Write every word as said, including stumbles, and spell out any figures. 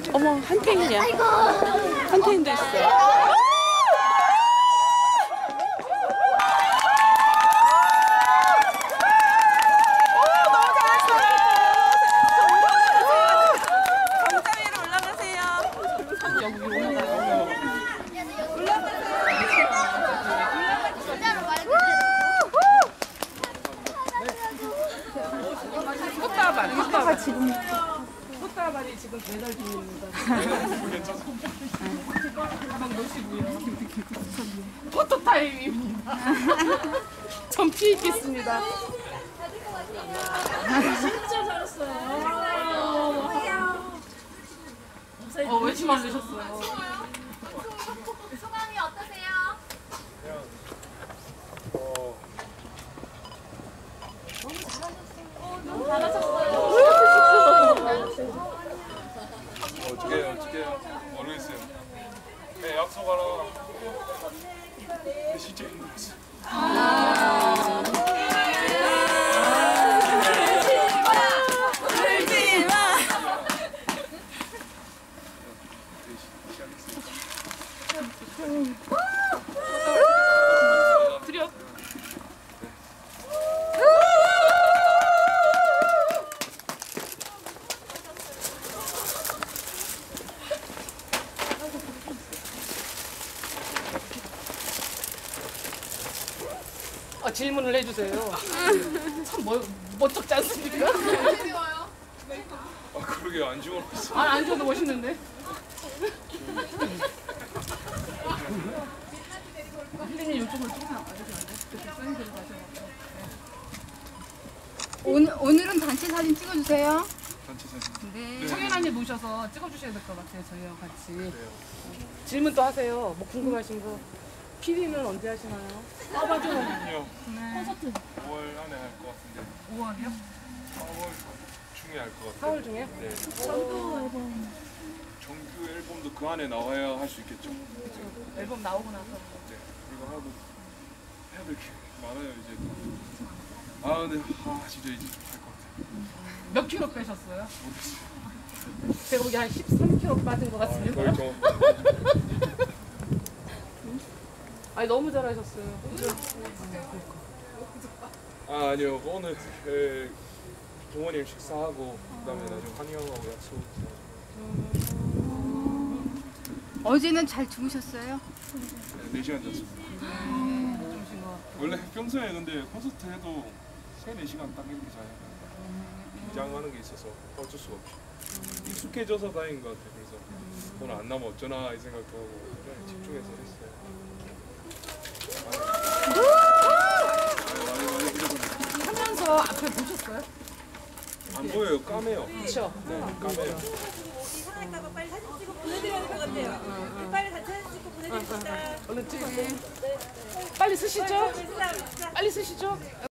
어머, 한태인이야. 한태인도 있어. 꽃다발, 꽃다발 지금 꽃다발이 지금 배달 중입니다. 가방 놓으시고요. 포토 타임입니다. 전 피해 있겠습니다. 진짜 잘했어요. 어, 왜 침 안 드셨어요? 소감이 어떠세요? 너무 잘하셨어요. 어떻게 해요? 어떻게 해요? 모르겠어요. 네, 약속하라. 근데 진짜 힘들었어요. 드려. 아, 질문을 해주세요. 참 뭐, 멋쩍지 않습니까? 아, 그러게 안 지워놨어. 아, 안 줘도 멋있는데. 힐링이 이쪽으로 조금 와주시면 안 돼? 그때 사인대로 가셔가지고. 오늘, 오늘은 단체 사진 찍어주세요. 단체 사진. 네. 청연아님 모셔서 찍어주셔야 될 것 같아요, 저희와 같이. 그래요. 질문 또 하세요. 뭐 궁금하신 거. 피디는 언제 하시나요? 아, 맞아. 아니요. 콘서트. 오월 안에 할 것 같은데. 오월이요? 사월 중에 할 것 같아요. 사월 중에? 네. 정규 앨범도 그 안에 나와야 할 수 있겠죠. 네. 앨범 나오고 나서. 네. 이거 하고 해야 될 게 많아요 이제. 아 근데 아 진짜 이제 할 것 같아요. 몇 킬로 빼셨어요? 모르겠어요. 제가 보기에 한 십삼 킬로 빠진 것 아, 같습니다. 거의 좀. 아니, 너무 잘하셨어요. 아 아니요 오늘 에, 부모님 식사하고 그다음에 나중에 한이 형하고 약속. 어제는 잘 주무셨어요? 네 시간 잤습니다. 원래 평소에 근데 콘서트 해도 세네 시간 딱 이렇게 자요. 긴장하는 게 있어서 어쩔 수가 없죠. 익숙해져서 다행인 것 같아요. 그래서 오늘 안 나면 어쩌나 이 생각도 하고 그냥 집중해서 했어요. 많이 많이 그려보니까 하면서 앞에 보셨어요? 안 보여요. 까매요. 그렇죠. 네, 까매요. 이상할까봐 빨리 사진 찍어 보내드려야 될 것 같아요. 빨리 같이 사진 찍고 보내드립니다. 얼른 찍기. 빨리 쓰시죠? 빨리 쓰시죠?